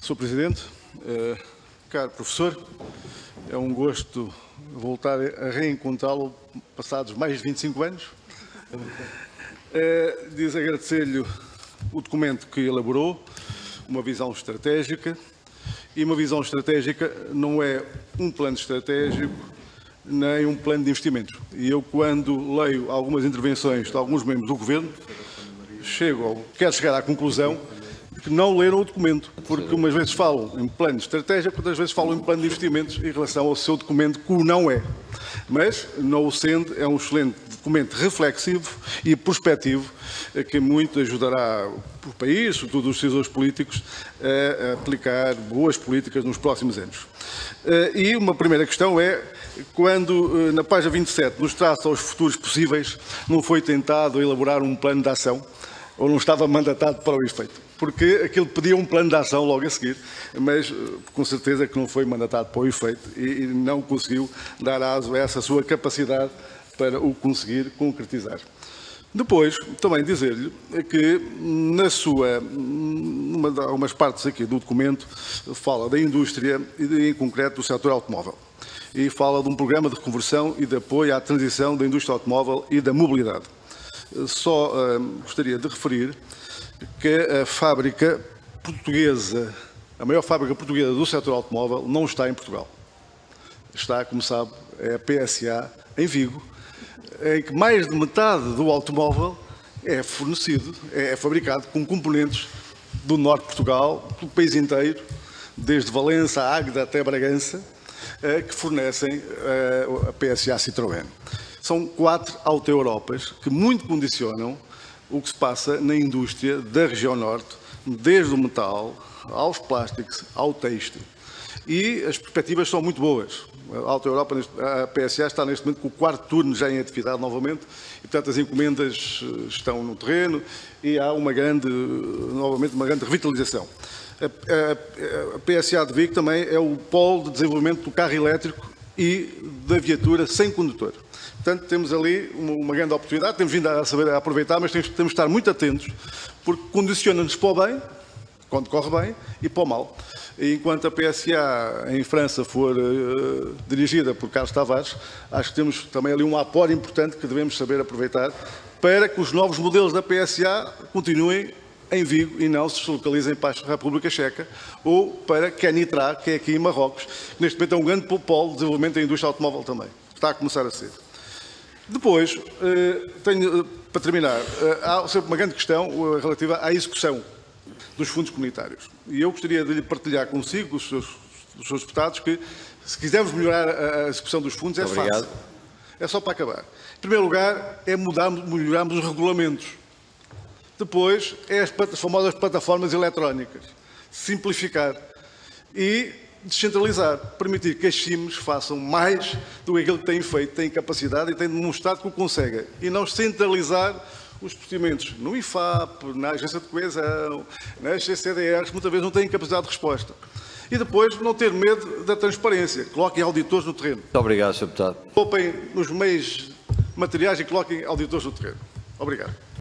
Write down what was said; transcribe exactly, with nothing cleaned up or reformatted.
senhor Presidente, uh, caro professor, é um gosto voltar a reencontrá-lo passados mais de vinte e cinco anos. Uh, diz agradecer-lhe o documento que elaborou, uma visão estratégica, e uma visão estratégica não é um plano estratégico nem um plano de investimentos. E eu, quando leio algumas intervenções de alguns membros do Governo, chego, quero chegar à conclusão que não leram o documento, porque umas vezes falam em plano de estratégia, outras vezes falam em plano de investimentos em relação ao seu documento, que o não é. Mas, não o sendo, é um excelente documento reflexivo e prospectivo, que muito ajudará o país, sobretudo os decisores políticos, a aplicar boas políticas nos próximos anos. E uma primeira questão é, quando na página vinte e sete nos traça aos futuros possíveis, não foi tentado elaborar um plano de ação, ou não estava mandatado para o efeito? Porque aquilo pedia um plano de ação logo a seguir, mas com certeza que não foi mandatado para o efeito e não conseguiu dar aso a essa sua capacidade para o conseguir concretizar. Depois, também dizer-lhe que na sua, numa, algumas partes aqui do documento, fala da indústria e em concreto do setor automóvel. E fala de um programa de reconversão e de apoio à transição da indústria automóvel e da mobilidade. Só uh, gostaria de referir que a fábrica portuguesa, a maior fábrica portuguesa do setor automóvel, não está em Portugal. Está, como sabe, é a P S A, em Vigo, em que mais de metade do automóvel é fornecido, é fabricado com componentes do norte de Portugal, do país inteiro, desde Valença, Águeda até Bragança, que fornecem a P S A Citroën. São quatro auto-Europas que muito condicionam o que se passa na indústria da região norte, desde o metal, aos plásticos, ao têxtil. E as perspectivas são muito boas. A Auto-Europa, a P S A está neste momento com o quarto turno já em atividade novamente, e portanto as encomendas estão no terreno e há uma grande, novamente, uma grande revitalização. A, a, a P S A de Vigo também é o polo de desenvolvimento do carro elétrico e da viatura sem condutor. Portanto, temos ali uma, uma grande oportunidade, temos vindo a saber a aproveitar, mas temos, temos de estar muito atentos, porque condiciona-nos para o bem, quando corre bem, e para o mal. E enquanto a P S A em França for uh, dirigida por Carlos Tavares, acho que temos também ali um apoio importante que devemos saber aproveitar para que os novos modelos da P S A continuem em Vigo e não se localizem para a República Checa ou para Kenitra, que é aqui em Marrocos, que neste momento é um grande polo de desenvolvimento da indústria automóvel também. Está a começar a ser. Depois, tenho, para terminar, há sempre uma grande questão relativa à execução dos fundos comunitários. E eu gostaria de lhe partilhar consigo, com os seus, os seus deputados, que se quisermos melhorar a execução dos fundos, é fácil. É só para acabar. Em primeiro lugar, é mudarmos, melhorarmos os regulamentos. Depois, é as, as famosas plataformas eletrónicas. Simplificar. E descentralizar, permitir que as C I Ms façam mais do que aquilo que têm feito, têm capacidade e têm demonstrado que o conseguem. E não centralizar os procedimentos no I F A P, na Agência de Coesão, nas C C D Rs, muitas vezes não têm capacidade de resposta. E depois, não ter medo da transparência. Coloquem auditores no terreno. Muito obrigado, senhor Deputado. Poupem nos meios materiais e coloquem auditores no terreno. Obrigado.